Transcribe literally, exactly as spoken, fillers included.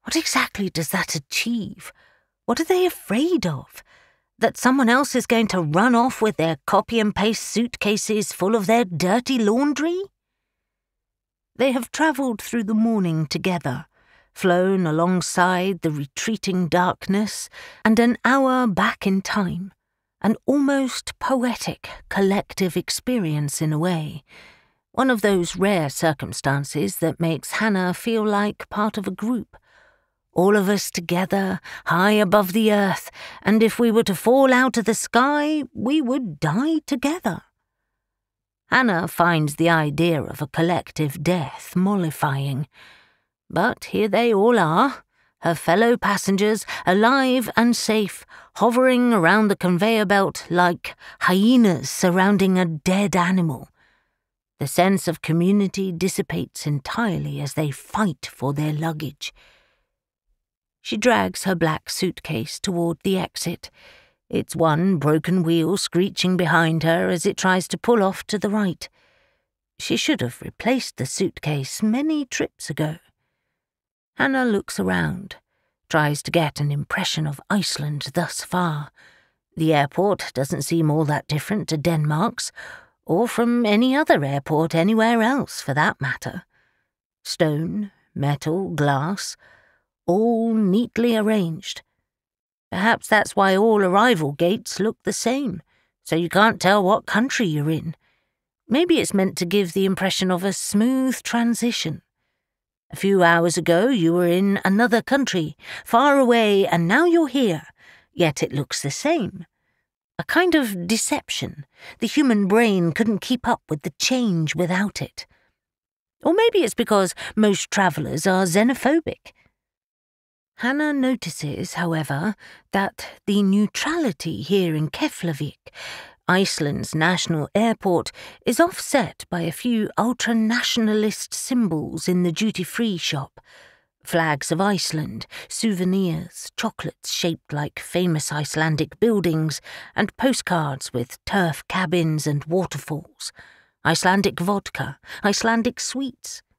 What exactly does that achieve? What are they afraid of? That someone else is going to run off with their copy-and-paste suitcases full of their dirty laundry? They have travelled through the morning together, flown alongside the retreating darkness, and an hour back in time, an almost poetic collective experience in a way, one of those rare circumstances that makes Hannah feel like part of a group. All of us together, high above the earth, and if we were to fall out of the sky, we would die together. Hannah finds the idea of a collective death mollifying. But here they all are, her fellow passengers, alive and safe, hovering around the conveyor belt like hyenas surrounding a dead animal. The sense of community dissipates entirely as they fight for their luggage. She drags her black suitcase toward the exit, its one broken wheel screeching behind her as it tries to pull off to the right. She should have replaced the suitcase many trips ago. Hannah looks around, tries to get an impression of Iceland thus far. The airport doesn't seem all that different to Denmark's, or from any other airport anywhere else for that matter. Stone, metal, glass, all neatly arranged. Perhaps that's why all arrival gates look the same, so you can't tell what country you're in. Maybe it's meant to give the impression of a smooth transition. A few hours ago you were in another country, far away, and now you're here, yet it looks the same. A kind of deception. The human brain couldn't keep up with the change without it. Or maybe it's because most travellers are xenophobic. Hannah notices, however, that the neutrality here in Keflavik, Iceland's national airport, is offset by a few ultra-nationalist symbols in the duty-free shop. Flags of Iceland, souvenirs, chocolates shaped like famous Icelandic buildings, and postcards with turf cabins and waterfalls. Icelandic vodka, Icelandic sweets,